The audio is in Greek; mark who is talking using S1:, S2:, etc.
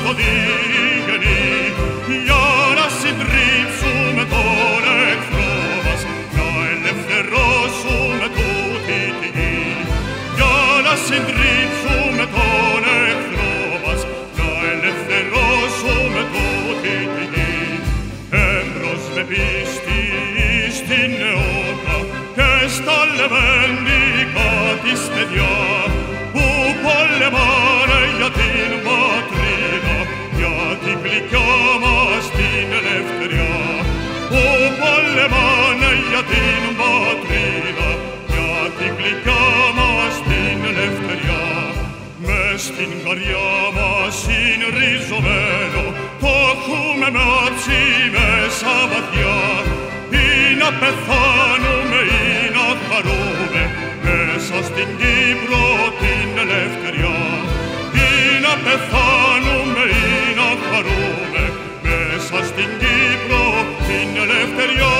S1: οδήγενοι για να συντρίψουμε τον εχθρό μας, να ελευθερώσουμε τούτη τη γη. Για να συντρίψουμε τον εχθρό μας, να ελευθερώσουμε τούτη τη γη. Εμπρός με πίστη στην νεότητα και στα λεβέντικα της παιδιά, που πολεμάνε για την πατρίδα, για την γλυκιά μας την ελευθεριά. Που πολεμάνε για την πατρίδα, για την γλυκιά μας την ελευθεριά. Μες στην καρδιά μας είναι ριζωμένο, το έχουμε μάψει μέσα βαθιά, ή να πεθάνουμε ή να χαρούμε μέσα στην Κύπρο την ελευθεριά. Ή να πεθάνουμε ή να χαρούμε μέσα στην Κύπρο την ελευθεριά.